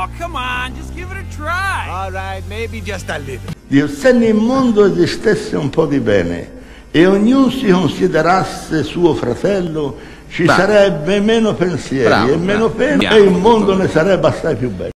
Oh, come on, just give it a try. All right, maybe just a little. Dio, se nel mondo esistesse un po' di bene e ognuno si considerasse suo fratello, ci sarebbe meno pensieri e meno pena e il mondo ne sarebbe assai più bello.